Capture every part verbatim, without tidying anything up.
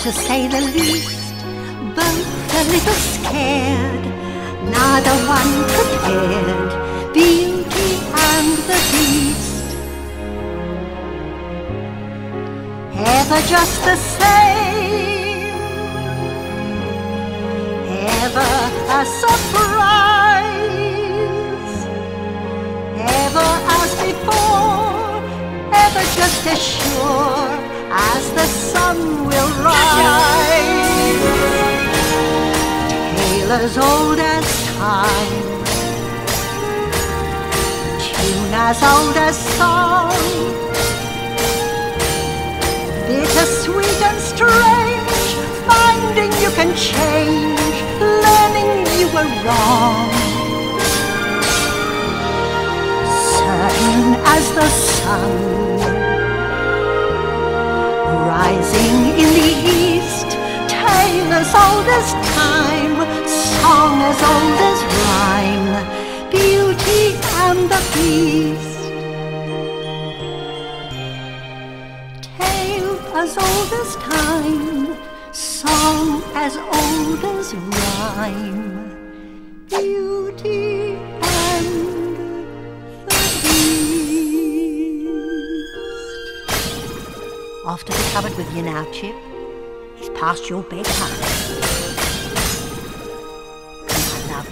to say the least, both a little scared, neither one prepared, Beauty and the Beast. Ever just the same, ever a surprise, ever as before, ever just as sure as the sun will rise. Tale as old as time, tune as old as song, bitter, sweet and strange, finding you can change, learning you were wrong. Certain as the sun, rising in the east, tale as old as time, song as old as rhyme, Beauty and the Beast. Tale as old as time, song as old as rhyme, Beauty and the Beast. Off to the cupboard with you now, Chip. It's past your bedtime. Come on, love.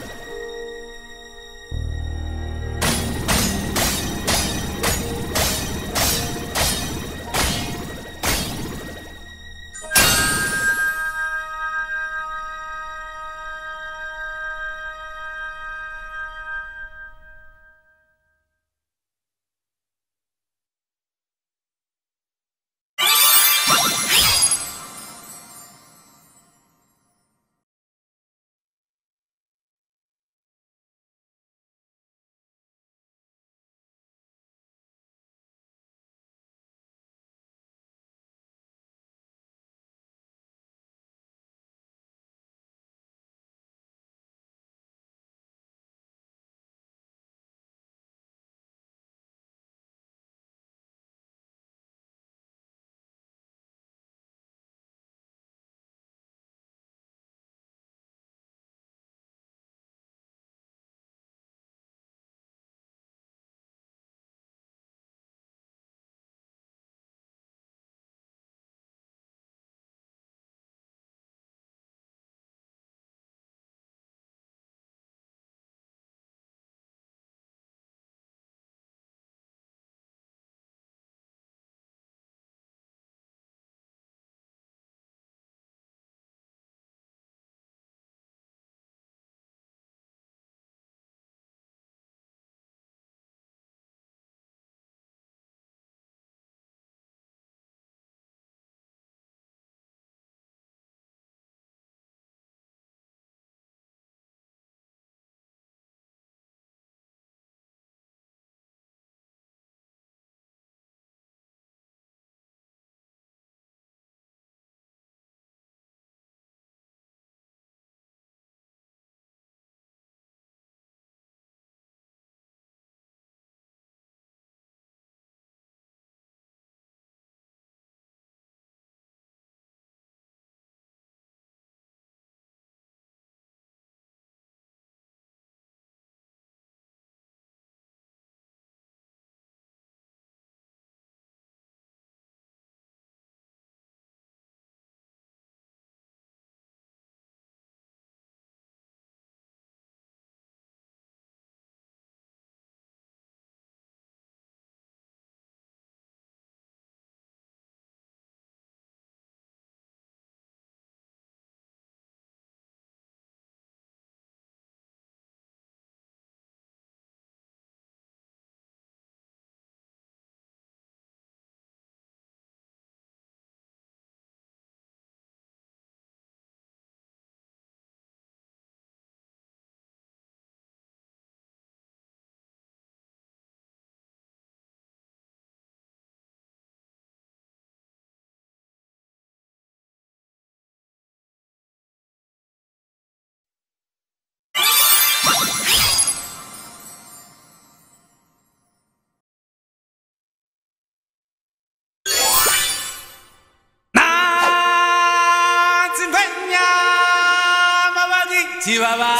Chihuahua.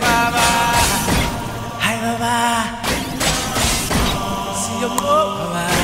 Baba, see your mama.